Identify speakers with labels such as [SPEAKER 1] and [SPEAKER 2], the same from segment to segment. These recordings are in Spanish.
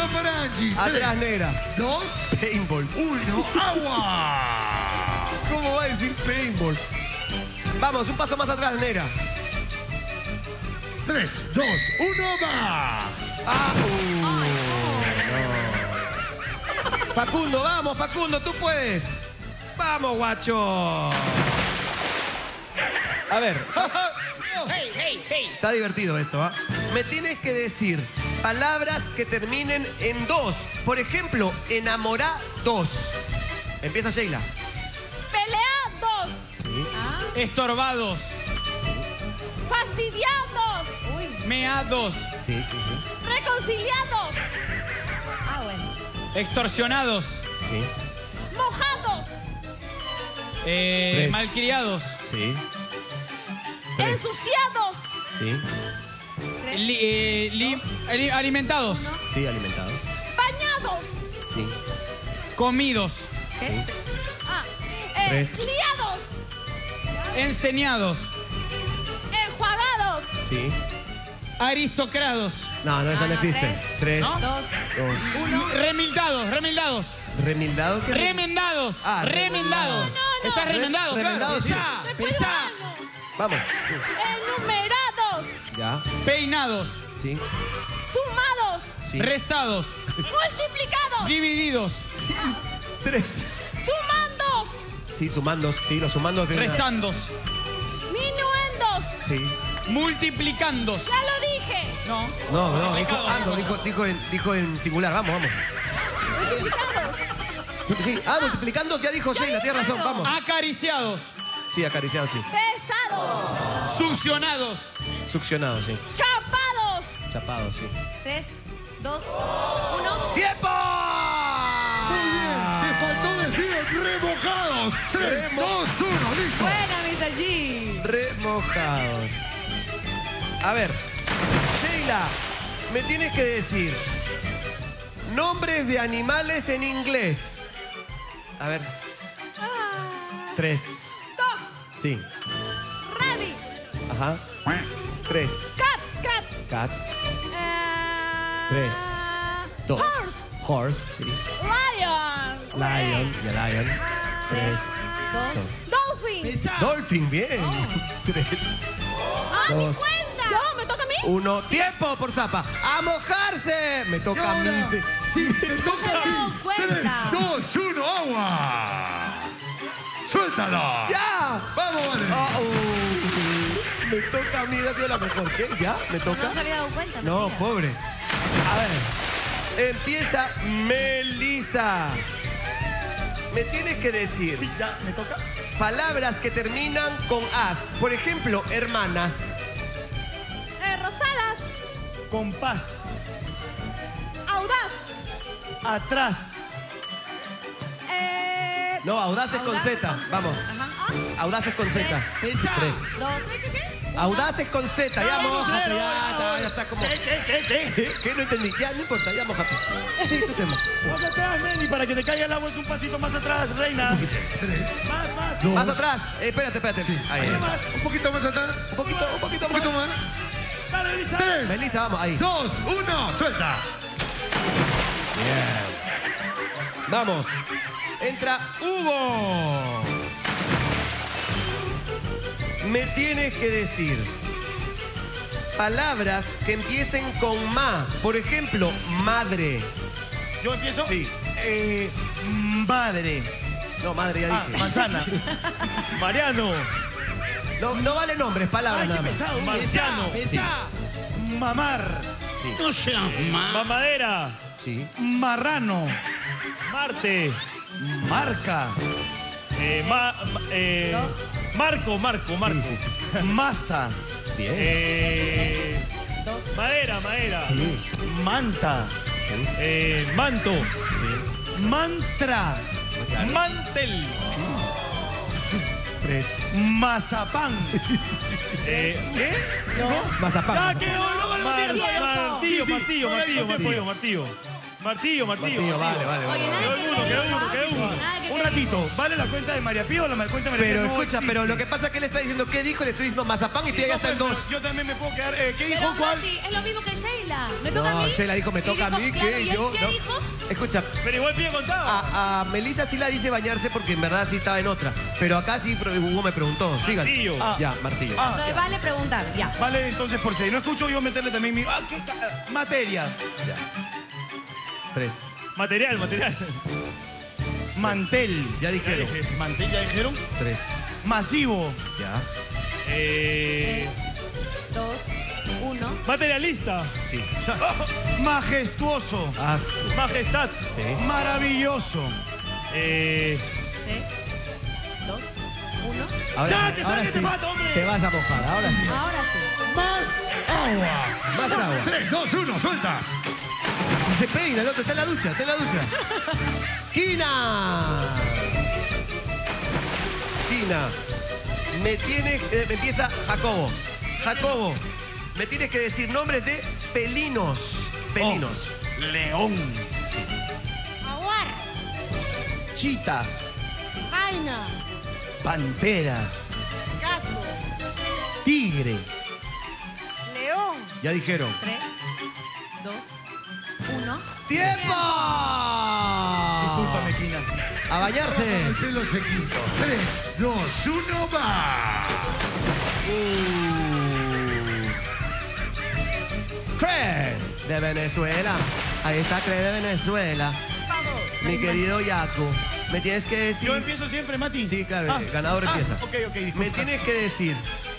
[SPEAKER 1] para Angie.
[SPEAKER 2] Atrás,
[SPEAKER 1] 3,
[SPEAKER 2] negra.
[SPEAKER 1] 2,
[SPEAKER 2] Paintball.
[SPEAKER 1] 1, agua.
[SPEAKER 2] ¿Cómo va a decir paintball? Vamos, un paso más atrás, negra.
[SPEAKER 1] 3, 2, 1, va.
[SPEAKER 2] Ah, no. Facundo, vamos, Facundo, tú puedes. Vamos, guacho. A ver. Está divertido esto, ¿ah? Me tienes que decir palabras que terminen en 2. Por ejemplo, enamorados. Empieza Sheila.
[SPEAKER 3] Peleados.
[SPEAKER 2] Sí.
[SPEAKER 4] Estorbados.
[SPEAKER 3] Fastidiados.
[SPEAKER 4] Meados.
[SPEAKER 2] Sí, sí, sí.
[SPEAKER 3] Reconciliados.
[SPEAKER 5] Bueno.
[SPEAKER 4] Extorsionados.
[SPEAKER 2] Sí.
[SPEAKER 3] Mojados.
[SPEAKER 4] Malcriados.
[SPEAKER 2] Sí. 3.
[SPEAKER 3] Ensuciados.
[SPEAKER 2] Sí.
[SPEAKER 4] Alimentados.
[SPEAKER 2] Sí, alimentados.
[SPEAKER 3] Bañados.
[SPEAKER 2] Sí.
[SPEAKER 4] Comidos.
[SPEAKER 2] Sí. 3.
[SPEAKER 3] Liados.
[SPEAKER 4] Enseñados.
[SPEAKER 3] Enjuagados.
[SPEAKER 2] Sí.
[SPEAKER 4] Aristocrados.
[SPEAKER 2] No, no, eso no existe. 3,
[SPEAKER 4] ¿No?
[SPEAKER 2] 2, 1.
[SPEAKER 4] Remildados. Remildados.
[SPEAKER 2] ¿Remildado? ¿Qué?
[SPEAKER 4] Remendados.
[SPEAKER 2] Ah,
[SPEAKER 4] remendados.
[SPEAKER 3] no.
[SPEAKER 4] Estás remendado,
[SPEAKER 2] Remendado,
[SPEAKER 4] claro.
[SPEAKER 2] sí.
[SPEAKER 4] Pesá.
[SPEAKER 2] Vamos.
[SPEAKER 3] Enumerados.
[SPEAKER 2] Ya.
[SPEAKER 4] Peinados.
[SPEAKER 2] Sí.
[SPEAKER 3] Sumados.
[SPEAKER 2] Sí.
[SPEAKER 4] Restados.
[SPEAKER 3] Multiplicados.
[SPEAKER 4] Divididos.
[SPEAKER 2] 3.
[SPEAKER 3] Sumandos.
[SPEAKER 2] Sí, sumandos. Sí, los sumandos de una...
[SPEAKER 4] Restandos.
[SPEAKER 3] Minuendos.
[SPEAKER 2] Sí.
[SPEAKER 4] Multiplicandos.
[SPEAKER 3] Ya lo dije.
[SPEAKER 4] No.
[SPEAKER 2] No,
[SPEAKER 4] Multiplicado,
[SPEAKER 2] dijo en singular. Vamos, vamos.
[SPEAKER 3] Multiplicados.
[SPEAKER 2] Sí, sí. Ah, multiplicando, ya dijo Sheila, tienes razón, vamos.
[SPEAKER 4] Acariciados.
[SPEAKER 2] Sí, acariciado, sí.
[SPEAKER 3] Pesados.
[SPEAKER 4] Succionados.
[SPEAKER 2] Succionado, sí.
[SPEAKER 3] Chapados.
[SPEAKER 2] Chapado, sí.
[SPEAKER 5] 3, 2, 1.
[SPEAKER 2] ¡Tiempo!
[SPEAKER 1] Muy bien. Te faltó decir remojados. 3, 2, 1, listo.
[SPEAKER 5] Buena, Mr. G.
[SPEAKER 2] Remojados. A ver, Sheila, me tienes que decir nombres de animales en inglés. A ver. 3.
[SPEAKER 3] Dog.
[SPEAKER 2] Sí.
[SPEAKER 3] Rabbit.
[SPEAKER 2] Ajá. 3.
[SPEAKER 3] Cat.
[SPEAKER 2] Cat. 3. 2. Horse. Sí.
[SPEAKER 3] Lion.
[SPEAKER 2] Lion. Y lion. 3.
[SPEAKER 5] 2.
[SPEAKER 3] Dolphin.
[SPEAKER 4] Pesá.
[SPEAKER 2] Dolphin, bien. 3.
[SPEAKER 3] Ah, mi
[SPEAKER 2] 2.
[SPEAKER 3] cuenta. No, me toca a mí.
[SPEAKER 2] 1. Tiempo por zapa. ¡A mojarse! Me toca a mí.
[SPEAKER 1] Sí, te toca a ti.
[SPEAKER 5] cuenta.
[SPEAKER 1] 3, 2, 1, agua. Suéltalo.
[SPEAKER 2] ¡Ya!
[SPEAKER 1] Vamos, vale.
[SPEAKER 2] Me toca a mí, ha sido la mejor. ¿Qué? ¿Ya? ¿Me toca?
[SPEAKER 5] No se había dado cuenta.
[SPEAKER 2] No,
[SPEAKER 5] mentira.
[SPEAKER 2] pobre. A ver. Empieza Melissa. Me tienes que decir
[SPEAKER 6] ¿Ya me toca?
[SPEAKER 2] palabras que terminan con as. Por ejemplo, hermanas.
[SPEAKER 3] Rosadas.
[SPEAKER 6] Compás.
[SPEAKER 3] Audaz.
[SPEAKER 6] Atrás.
[SPEAKER 2] No, audaces con Z. Vamos. Audaces con Z.
[SPEAKER 4] Pesá.
[SPEAKER 2] 3.
[SPEAKER 5] 2.
[SPEAKER 2] Audaces con Z. Ya, mojate. Ya está como...
[SPEAKER 6] ¿Qué?
[SPEAKER 2] ¿Qué? No entendí. Ya, no importa. Ya, mojate. Sí, tu tema.
[SPEAKER 6] Más atrás, Neni, para que te caiga el agua es un pasito más atrás, reina. Más.
[SPEAKER 2] Más atrás. Espérate. Ahí.
[SPEAKER 6] Más.
[SPEAKER 1] Un poquito más atrás.
[SPEAKER 2] Un poquito
[SPEAKER 1] Un poquito
[SPEAKER 2] más.
[SPEAKER 1] más.
[SPEAKER 6] Dale, Elisa.
[SPEAKER 1] 3,
[SPEAKER 2] Melissa, vamos. Ahí.
[SPEAKER 1] 2, 1, suelta.
[SPEAKER 2] Bien. Vamos. Entra Hugo. Me tienes que decir palabras que empiecen con ma. Por ejemplo, madre.
[SPEAKER 6] ¿Yo empiezo?
[SPEAKER 2] Sí.
[SPEAKER 6] Madre.
[SPEAKER 2] No, madre, ya dije.
[SPEAKER 6] Manzana. Mariano.
[SPEAKER 2] No vale nombres, palabras
[SPEAKER 6] Ay, qué
[SPEAKER 2] nada más.
[SPEAKER 6] pesado. Marciano.
[SPEAKER 4] Pesá.
[SPEAKER 6] Mamar.
[SPEAKER 2] Sí.
[SPEAKER 1] No seas más.
[SPEAKER 6] Mamadera.
[SPEAKER 2] Sí.
[SPEAKER 6] Marrano. Marte. Marca. Marco.
[SPEAKER 2] Sí, sí.
[SPEAKER 6] Masa.
[SPEAKER 2] Bien.
[SPEAKER 5] 2.
[SPEAKER 6] Madera.
[SPEAKER 2] Sí.
[SPEAKER 6] Manta.
[SPEAKER 2] Sí.
[SPEAKER 6] Manto.
[SPEAKER 2] Sí.
[SPEAKER 6] Mantra.
[SPEAKER 2] Claro.
[SPEAKER 6] Mantel.
[SPEAKER 2] 3.
[SPEAKER 6] Mazapán. ¿Qué?
[SPEAKER 2] Mazapán.
[SPEAKER 6] ¡Ah, qué horror!
[SPEAKER 5] Tiempo.
[SPEAKER 6] Martillo. Martillo.
[SPEAKER 2] Martillo, vale.
[SPEAKER 5] Oye, nada
[SPEAKER 6] Quedó
[SPEAKER 5] que
[SPEAKER 6] uno, quedó uno.
[SPEAKER 5] Nada que
[SPEAKER 6] Un ratito, ¿vale la cuenta de María Pía o la cuenta de María
[SPEAKER 2] Pero
[SPEAKER 6] Pía? No
[SPEAKER 2] escucha,
[SPEAKER 6] existe.
[SPEAKER 2] pero lo que pasa es que él está diciendo qué dijo, le estoy diciendo mazapán y Pía ya está en
[SPEAKER 6] Pero
[SPEAKER 2] 2.
[SPEAKER 6] yo también me puedo quedar. ¿Qué dijo
[SPEAKER 5] Pero,
[SPEAKER 6] cuál?
[SPEAKER 5] Mati, es lo mismo que Sheila. ¿Me toca a
[SPEAKER 2] No,
[SPEAKER 5] mí?
[SPEAKER 2] Sheila dijo, me
[SPEAKER 5] Y
[SPEAKER 2] toca a
[SPEAKER 5] dijo,
[SPEAKER 2] mí,
[SPEAKER 5] claro,
[SPEAKER 2] que
[SPEAKER 5] ¿y él
[SPEAKER 2] yo.
[SPEAKER 5] qué
[SPEAKER 2] No.
[SPEAKER 5] dijo?
[SPEAKER 2] Escucha,
[SPEAKER 6] Pero igual Pía contaba.
[SPEAKER 2] a Melissa sí la dice bañarse porque en verdad sí estaba en otra. Pero acá sí Hugo me preguntó. Sigan.
[SPEAKER 6] Martillo.
[SPEAKER 2] Ya, martillo.
[SPEAKER 5] Entonces vale preguntar, ya.
[SPEAKER 6] Vale, entonces por 6. No escucho yo meterle también mi. Materia.
[SPEAKER 2] 3.
[SPEAKER 6] Material. Mantel.
[SPEAKER 2] Ya dijeron.
[SPEAKER 6] Mantel, ya dijeron.
[SPEAKER 2] 3.
[SPEAKER 6] Masivo.
[SPEAKER 2] Ya.
[SPEAKER 5] 3, 2, 1.
[SPEAKER 6] Materialista.
[SPEAKER 2] Sí.
[SPEAKER 6] Majestuoso.
[SPEAKER 2] Asco.
[SPEAKER 6] Majestad.
[SPEAKER 2] Sí.
[SPEAKER 6] Maravilloso.
[SPEAKER 5] 3, 2, 1.
[SPEAKER 6] Ya, que salga, que te mata, hombre.
[SPEAKER 2] Te vas a mojar, ahora sí.
[SPEAKER 5] Ahora sí.
[SPEAKER 1] Más agua.
[SPEAKER 2] Más agua.
[SPEAKER 1] 3, 2, 1, suelta.
[SPEAKER 2] Se peina el otro, está en la ducha, ¡Kina! Me empieza Jacobo. Jacobo, me tienes que decir nombres de felinos.
[SPEAKER 6] León.
[SPEAKER 3] Jaguar.
[SPEAKER 2] Chita.
[SPEAKER 3] Jaina.
[SPEAKER 6] Pantera.
[SPEAKER 3] Gato.
[SPEAKER 2] Tigre.
[SPEAKER 3] León.
[SPEAKER 2] Ya dijeron.
[SPEAKER 5] 3, 2, 1.
[SPEAKER 2] ¡Tiempo!
[SPEAKER 6] Discúlpame, Kina.
[SPEAKER 2] A bañarse.
[SPEAKER 1] El pelo sequito. 3, 2, 1, va.
[SPEAKER 2] Craig de Venezuela. Ahí está Craig de Venezuela. Mi querido Yaco. Me tienes que decir.
[SPEAKER 6] Yo empiezo siempre, Mati.
[SPEAKER 2] Sí, claro, el ganador empieza.
[SPEAKER 6] Ok, disculpa.
[SPEAKER 2] Me tienes que decir.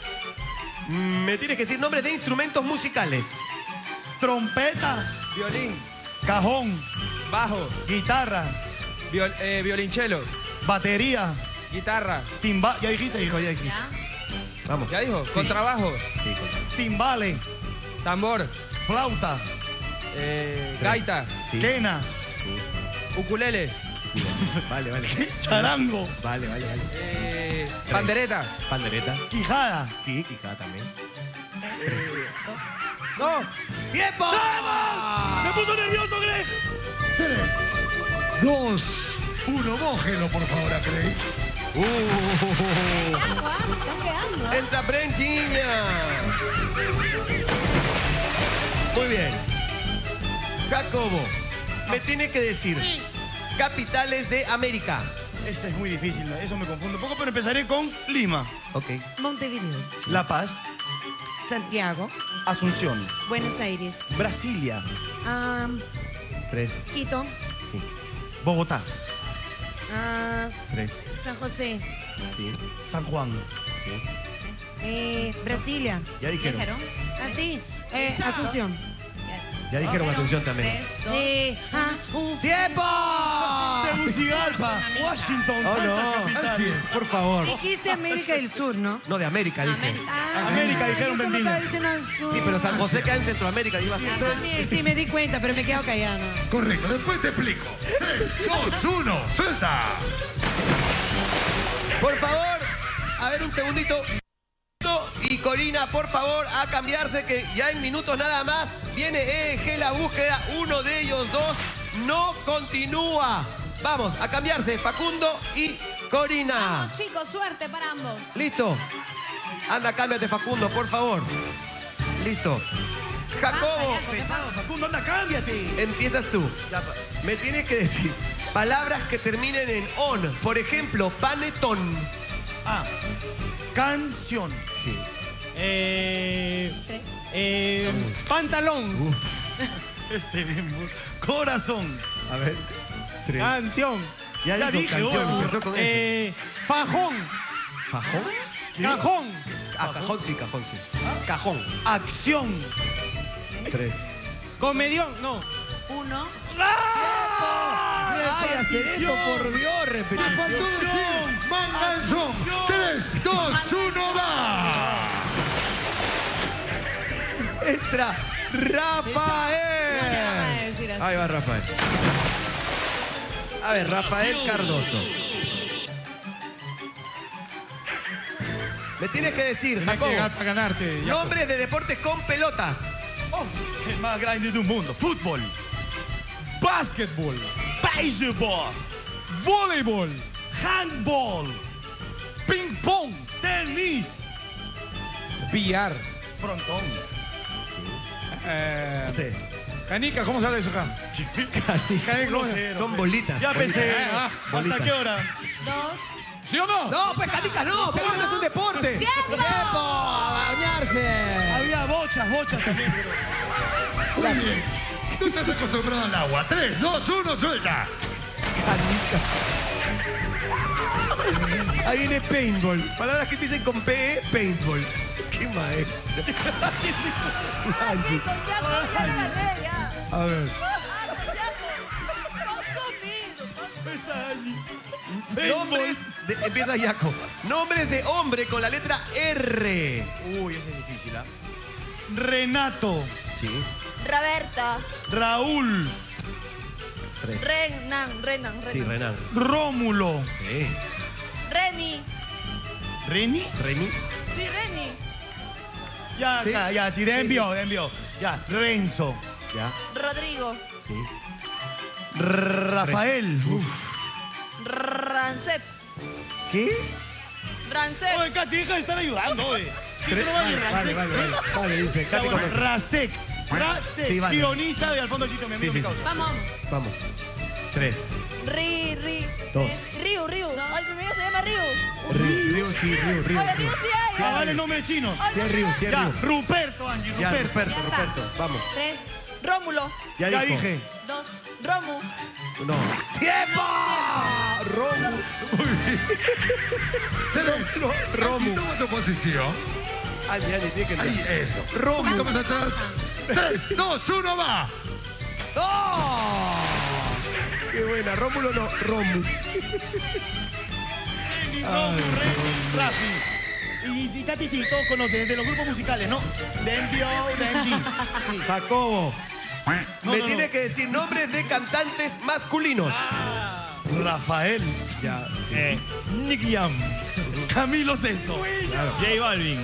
[SPEAKER 2] Nombres de instrumentos musicales.
[SPEAKER 6] Trompeta.
[SPEAKER 7] Violín,
[SPEAKER 6] Cajón.
[SPEAKER 7] bajo,
[SPEAKER 6] Guitarra.
[SPEAKER 7] violonchelo,
[SPEAKER 6] Batería.
[SPEAKER 7] guitarra.
[SPEAKER 6] Timba. Ya dijiste, hijo, ya dijiste.
[SPEAKER 5] Ya.
[SPEAKER 2] Vamos.
[SPEAKER 7] ¿Ya dijo? Contrabajo,
[SPEAKER 2] Sí,
[SPEAKER 6] Timbales.
[SPEAKER 7] tambor,
[SPEAKER 6] Flauta.
[SPEAKER 7] gaita,
[SPEAKER 2] sí.
[SPEAKER 6] Quena.
[SPEAKER 7] ukulele,
[SPEAKER 2] Vale.
[SPEAKER 6] Charango.
[SPEAKER 2] Vale.
[SPEAKER 7] pandereta.
[SPEAKER 2] Pandereta.
[SPEAKER 6] Quijada.
[SPEAKER 2] Sí, quijada también.
[SPEAKER 7] No,
[SPEAKER 2] ¡Tiempo!
[SPEAKER 6] ¡Vamos! ¡Me puso nervioso, Greg!
[SPEAKER 1] 3, 2, 1. Mójelo, por favor, a Craig.
[SPEAKER 3] Agua. Están quedando.
[SPEAKER 2] Entra Brenchiña. Muy bien. Jacobo, me tiene que decir capitales de América.
[SPEAKER 6] Ese es muy difícil, ¿no? Eso me confunde un poco, pero empezaré con Lima.
[SPEAKER 2] Ok.
[SPEAKER 5] Montevideo.
[SPEAKER 6] La Paz.
[SPEAKER 5] Santiago.
[SPEAKER 6] Asunción.
[SPEAKER 5] Buenos Aires.
[SPEAKER 6] Brasilia.
[SPEAKER 2] 3.
[SPEAKER 5] Quito.
[SPEAKER 2] Sí.
[SPEAKER 6] Bogotá.
[SPEAKER 2] 3.
[SPEAKER 5] San José.
[SPEAKER 2] Sí.
[SPEAKER 6] San Juan.
[SPEAKER 2] Sí.
[SPEAKER 5] Brasilia.
[SPEAKER 2] Ya dijeron.
[SPEAKER 5] Ah, sí. Asunción.
[SPEAKER 2] Ya dijeron Asunción también.
[SPEAKER 5] 3, 2,
[SPEAKER 2] ¡Tiempo!
[SPEAKER 6] Tegucigalpa. Washington.
[SPEAKER 2] Oh, no.
[SPEAKER 6] tantas capitales.
[SPEAKER 2] Por favor.
[SPEAKER 5] Dijiste América del Sur, ¿no?
[SPEAKER 2] No, de América, dije.
[SPEAKER 6] América, dijeron
[SPEAKER 5] eso me
[SPEAKER 6] Bendino.
[SPEAKER 5] estaba diciendo Sur.
[SPEAKER 2] Sí, pero San José queda en Centroamérica. Digo así.
[SPEAKER 5] También, sí, me di cuenta, pero me quedo callada.
[SPEAKER 1] Correcto, después te explico. 3, 2, 1, suelta.
[SPEAKER 2] Por favor, a ver un segundito. Y Corina, por favor, a cambiarse, que ya en minutos nada más viene EG la búsqueda. Uno de ellos dos no continúa. Vamos, a cambiarse, Facundo y Corina.
[SPEAKER 3] Vamos, chicos, suerte para ambos.
[SPEAKER 2] ¿Listo? Anda, cámbiate, Facundo, por favor. Listo. Jacobo,
[SPEAKER 6] Pesado, Facundo, anda, cámbiate.
[SPEAKER 2] empiezas tú. Me tienes que decir palabras que terminen en on. Por ejemplo, panetón.
[SPEAKER 6] Canción.
[SPEAKER 2] Sí.
[SPEAKER 7] pantalón,
[SPEAKER 6] Corazón.
[SPEAKER 2] A ver. 3.
[SPEAKER 7] canción,
[SPEAKER 6] Ya
[SPEAKER 2] dijo
[SPEAKER 6] dije,
[SPEAKER 2] canción,
[SPEAKER 6] oh.
[SPEAKER 2] empezó con eso.
[SPEAKER 7] fajón,
[SPEAKER 2] ¿Fajón?
[SPEAKER 7] cajón,
[SPEAKER 2] Ah, cajón sí. Cajón.
[SPEAKER 6] Acción.
[SPEAKER 2] 3.
[SPEAKER 7] comedión, no.
[SPEAKER 5] 1.
[SPEAKER 2] Ay, hacer esto, por Dios,
[SPEAKER 1] Faltó
[SPEAKER 2] repetición.
[SPEAKER 1] decir manganzón. 3, 2, 1, va.
[SPEAKER 2] Entra Rafael. Ahí va Rafael. A ver, Rafael Cardoso. Me tienes que decir, Jacobo,
[SPEAKER 1] para ganarte.
[SPEAKER 2] nombres de deportes con pelotas.
[SPEAKER 6] El más grande del mundo. Fútbol. Basketball.
[SPEAKER 1] Baseball.
[SPEAKER 6] Voleibol. Handball.
[SPEAKER 1] Ping pong.
[SPEAKER 6] Tenis.
[SPEAKER 7] Billar.
[SPEAKER 6] Frontón.
[SPEAKER 1] Canica, ¿cómo sale eso acá? Canica, ¿cómo se-
[SPEAKER 2] Son bolitas.
[SPEAKER 6] Ya pensé.
[SPEAKER 1] Ah,
[SPEAKER 6] ¿Hasta qué hora?
[SPEAKER 3] 2.
[SPEAKER 1] ¿Sí o no?
[SPEAKER 2] No, pues canica no, pero no es un deporte.
[SPEAKER 3] ¡Tiempo!
[SPEAKER 2] ¡A bañarse!
[SPEAKER 6] Había bochas también.
[SPEAKER 1] Muy bien. Tú estás acostumbrado al agua. 3, 2, 1, suelta.
[SPEAKER 2] Ahí viene paintball. Palabras que empiecen con PE, paintball. Qué maestro.
[SPEAKER 3] Angie, con Yaco ya lo gané, ya.
[SPEAKER 2] A ver. Nombres de, empieza Yaco. Nombres de hombre con la letra R.
[SPEAKER 6] Uy, ese es difícil, ¿ah? Renato.
[SPEAKER 2] Sí.
[SPEAKER 3] Roberta.
[SPEAKER 6] Raúl.
[SPEAKER 2] 3.
[SPEAKER 3] Renan.
[SPEAKER 2] Sí, Renan.
[SPEAKER 6] Rómulo.
[SPEAKER 2] Sí.
[SPEAKER 3] Reni.
[SPEAKER 6] ¿Reni?
[SPEAKER 2] Reni.
[SPEAKER 3] Sí, Reni.
[SPEAKER 6] Ya,
[SPEAKER 2] Sí.
[SPEAKER 6] ya, sí, de envió. Ya, Renzo.
[SPEAKER 2] Ya.
[SPEAKER 3] Rodrigo.
[SPEAKER 2] Sí.
[SPEAKER 6] Rafael.
[SPEAKER 3] Rancet.
[SPEAKER 2] ¿Qué?
[SPEAKER 3] Rancet.
[SPEAKER 6] Oye, Katy, deja de estar ayudando, oye. Si eso no va bien, Rancet.
[SPEAKER 2] Vale, dice.
[SPEAKER 6] Ya,
[SPEAKER 2] Katy
[SPEAKER 6] bueno,
[SPEAKER 2] conoce.
[SPEAKER 6] Rasek.
[SPEAKER 2] Sí, vale.
[SPEAKER 6] Guionista de Al fondo del sitio, mi amigo,
[SPEAKER 2] Sí,
[SPEAKER 6] mi
[SPEAKER 2] sí,
[SPEAKER 6] causa.
[SPEAKER 3] Vamos.
[SPEAKER 2] Vamos. 3.
[SPEAKER 3] Ri.
[SPEAKER 2] 2.
[SPEAKER 3] Río. Ay, mi amigo se llama Río.
[SPEAKER 2] Río, sí, Río.
[SPEAKER 3] Oye, Río sí hay.
[SPEAKER 6] Ah, vale, nombre chinos.
[SPEAKER 2] Sí, es Río, sí, es
[SPEAKER 6] Ya,
[SPEAKER 2] Río.
[SPEAKER 6] Ruperto, Angie,
[SPEAKER 2] Ya,
[SPEAKER 6] Ruperto.
[SPEAKER 2] Ruperto. Vamos.
[SPEAKER 3] 3. Rómulo.
[SPEAKER 6] Ya
[SPEAKER 2] dijo.
[SPEAKER 6] dije.
[SPEAKER 3] 2. Romu.
[SPEAKER 2] No. ¡Tiempo! Romu.
[SPEAKER 1] Romu. Toma tu posición.
[SPEAKER 2] Angie, tiene que
[SPEAKER 1] Ahí,
[SPEAKER 2] entrar.
[SPEAKER 1] eso.
[SPEAKER 2] Romu.
[SPEAKER 1] Un poquito más atrás. 3, 2, 1, va.
[SPEAKER 2] ¡Oh! ¡Qué buena! Rómulo no, Romu.
[SPEAKER 6] Reni, Romu, Reni, Rafi. Y si Katy sí, todos conocen, de los grupos musicales, ¿no? De MG. Sí.
[SPEAKER 2] Jacobo.
[SPEAKER 6] No,
[SPEAKER 2] Me
[SPEAKER 6] no,
[SPEAKER 2] tiene
[SPEAKER 6] no.
[SPEAKER 2] que decir nombres de cantantes masculinos.
[SPEAKER 6] Rafael.
[SPEAKER 2] Ya.
[SPEAKER 6] Nicky Jam. Camilo Sesto. J Balvin.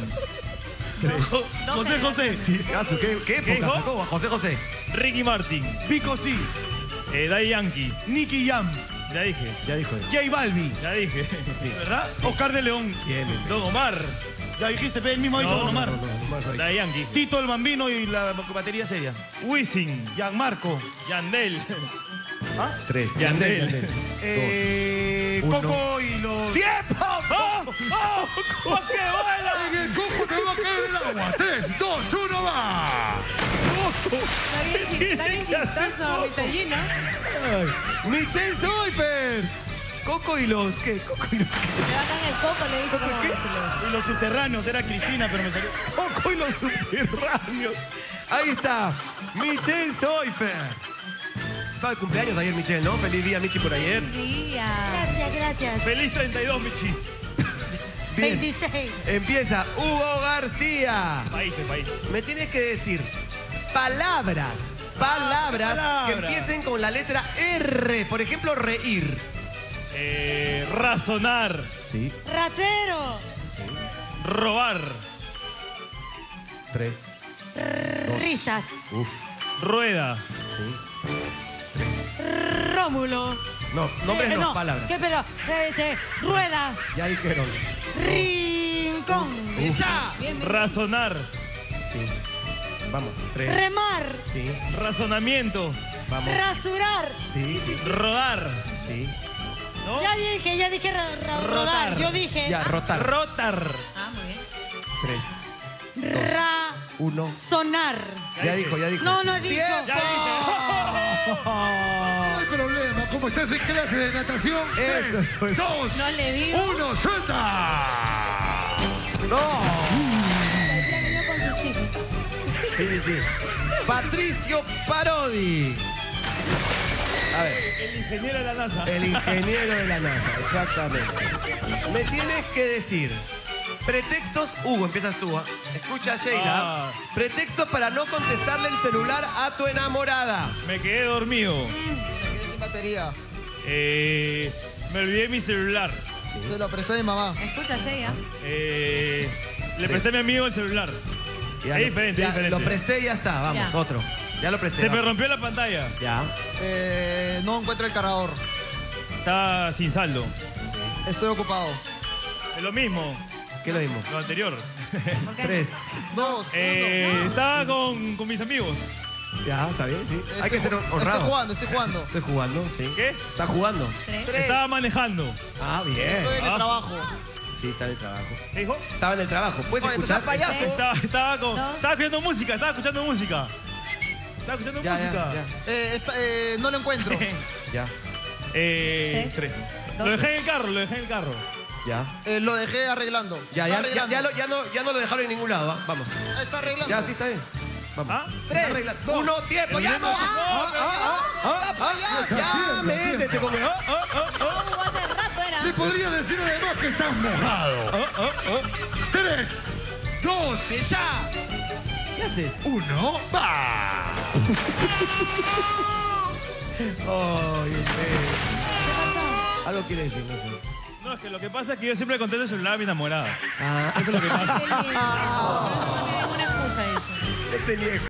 [SPEAKER 6] José.
[SPEAKER 2] Sí, caso. ¿Qué época,
[SPEAKER 6] dijo?
[SPEAKER 2] Jacobo? José.
[SPEAKER 8] Ricky Martin,
[SPEAKER 6] Vico sí.
[SPEAKER 8] Daddy Yankee,
[SPEAKER 6] Nicky Jam.
[SPEAKER 8] ya dije,
[SPEAKER 2] Ya dijo él.
[SPEAKER 6] J Balvin.
[SPEAKER 8] ya dije.
[SPEAKER 6] ¿Verdad? Oscar de León.
[SPEAKER 2] Bien.
[SPEAKER 8] Don Omar,
[SPEAKER 6] Ya dijiste, pero él mismo ha dicho Don Omar.
[SPEAKER 8] Daddy Yankee,
[SPEAKER 6] Tito el Bambino y la batería seria.
[SPEAKER 8] Wisin,
[SPEAKER 6] Gianmarco.
[SPEAKER 8] Yandel,
[SPEAKER 2] 3.
[SPEAKER 8] Yandel.
[SPEAKER 2] Uno.
[SPEAKER 6] Coco y los...
[SPEAKER 2] ¡Tiempo!
[SPEAKER 6] ¡Oh, qué buena!
[SPEAKER 1] En el coco te va a caer el agua. 3, 2, 1, va.
[SPEAKER 5] Está bien chistoso, mi tallina.
[SPEAKER 2] Michelle Soifer. Coco y los... ¿Qué? Coco y los...
[SPEAKER 3] Le bajan el coco, le dice como
[SPEAKER 6] Y los subterráneos, era Cristina, pero me salió...
[SPEAKER 2] Coco y los subterráneos. Ahí está. Michelle Soifer. Estaba de cumpleaños ayer, Michelle, ¿no? Feliz día, Michi, por ayer.
[SPEAKER 3] día.
[SPEAKER 5] Gracias.
[SPEAKER 8] Feliz 32, Michi.
[SPEAKER 2] Bien.
[SPEAKER 5] 26.
[SPEAKER 2] Empieza Hugo García.
[SPEAKER 8] Países.
[SPEAKER 2] Me tienes que decir palabras que empiecen con la letra R. Por ejemplo, reír.
[SPEAKER 8] Razonar,
[SPEAKER 2] Sí.
[SPEAKER 5] Ratero.
[SPEAKER 8] robar,
[SPEAKER 2] 3.
[SPEAKER 5] Risas.
[SPEAKER 8] rueda,
[SPEAKER 5] Rómulo.
[SPEAKER 2] No, nombres no, palabras.
[SPEAKER 5] ¿Qué pero? Rueda.
[SPEAKER 2] Ya dijeron.
[SPEAKER 5] Rincón.
[SPEAKER 8] razonar,
[SPEAKER 2] Sí. Vamos. 3.
[SPEAKER 5] Remar.
[SPEAKER 2] Sí.
[SPEAKER 8] razonamiento,
[SPEAKER 2] Vamos.
[SPEAKER 5] Rasurar.
[SPEAKER 2] Sí.
[SPEAKER 8] rodar,
[SPEAKER 2] Sí.
[SPEAKER 8] ¿no?
[SPEAKER 5] Ya dije rodar.
[SPEAKER 8] Rotar.
[SPEAKER 5] Yo dije.
[SPEAKER 2] Ya, rotar.
[SPEAKER 8] Rotar.
[SPEAKER 3] Ah, muy bien.
[SPEAKER 2] 3. 1.
[SPEAKER 5] Sonar.
[SPEAKER 2] Ya dijo.
[SPEAKER 5] No he dicho.
[SPEAKER 8] Ya dije.
[SPEAKER 1] No hay problema. Como estás en clase de natación.
[SPEAKER 2] Eso.
[SPEAKER 1] 2,
[SPEAKER 3] No le digo.
[SPEAKER 1] 1, suelta.
[SPEAKER 2] No.
[SPEAKER 3] Ya vino con su chiste.
[SPEAKER 2] Sí. Patricio Parodi. A ver.
[SPEAKER 8] El ingeniero de la NASA.
[SPEAKER 2] El ingeniero de la NASA, exactamente. Me tienes que decir pretextos. Hugo, empiezas tú. Escucha, Sheila.
[SPEAKER 8] Ah.
[SPEAKER 2] Pretextos para no contestarle el celular a tu enamorada.
[SPEAKER 8] Me quedé dormido.
[SPEAKER 9] Me quedé sin batería.
[SPEAKER 8] Me olvidé mi celular.
[SPEAKER 9] Se lo presté a mi mamá.
[SPEAKER 3] Escucha, Sheila.
[SPEAKER 8] Le presté a mi amigo el celular.
[SPEAKER 2] Ya
[SPEAKER 8] Es diferente.
[SPEAKER 2] Lo presté y ya está. Vamos,
[SPEAKER 3] Ya.
[SPEAKER 2] otro. Ya lo presté.
[SPEAKER 8] Se me
[SPEAKER 2] vamos.
[SPEAKER 8] rompió la pantalla.
[SPEAKER 2] Ya.
[SPEAKER 9] No encuentro el cargador.
[SPEAKER 8] Está sin saldo.
[SPEAKER 9] Estoy ocupado.
[SPEAKER 8] Es lo mismo.
[SPEAKER 2] ¿Qué lo mismo?
[SPEAKER 8] Lo anterior.
[SPEAKER 2] 3.
[SPEAKER 9] 2,
[SPEAKER 8] Estaba con mis amigos.
[SPEAKER 2] Ya, está bien, sí. Hay que ser honrado.
[SPEAKER 9] Estoy jugando.
[SPEAKER 2] Estoy jugando, sí.
[SPEAKER 8] ¿Qué?
[SPEAKER 2] Está jugando.
[SPEAKER 3] 3.
[SPEAKER 8] Estaba manejando.
[SPEAKER 2] Ah, bien.
[SPEAKER 9] Estoy en el trabajo.
[SPEAKER 2] Sí, está en el trabajo.
[SPEAKER 8] ¿Qué dijo?
[SPEAKER 2] Estaba en el trabajo. ¿Puedes
[SPEAKER 9] Oye, no
[SPEAKER 2] escuchar?
[SPEAKER 9] seas payaso.
[SPEAKER 8] Estaba
[SPEAKER 3] Dos.
[SPEAKER 8] escuchando música, estaba escuchando música. Estaba escuchando
[SPEAKER 2] Ya,
[SPEAKER 8] música.
[SPEAKER 2] ya,
[SPEAKER 9] No lo encuentro.
[SPEAKER 2] Ya,
[SPEAKER 8] 3.
[SPEAKER 3] Dos.
[SPEAKER 8] Lo dejé en el carro.
[SPEAKER 2] ya.
[SPEAKER 9] Lo dejé arreglando.
[SPEAKER 2] Ya,
[SPEAKER 9] Está
[SPEAKER 2] ya, ya,
[SPEAKER 9] arreglando.
[SPEAKER 2] ya no lo dejaron en ningún lado, ¿ah? Vamos.
[SPEAKER 9] Está arreglando.
[SPEAKER 2] Ya, sí, está bien. Vamos.
[SPEAKER 8] ¿Ah?
[SPEAKER 2] 3, 1, tiempo, ya. Ya, métete como.
[SPEAKER 3] Hace rato era.
[SPEAKER 1] Le podría decir además que estás mojado. 3, 2,
[SPEAKER 2] ¿Qué haces?
[SPEAKER 1] 1, va.
[SPEAKER 2] Ay, algo quiere decir, no sé.
[SPEAKER 8] No, es que lo que pasa es que yo siempre contesto el celular a mi enamorada.
[SPEAKER 2] Ah,
[SPEAKER 8] Eso es lo que pasa.
[SPEAKER 3] Qué lindo. No tiene ninguna excusa eso.
[SPEAKER 2] qué peleé.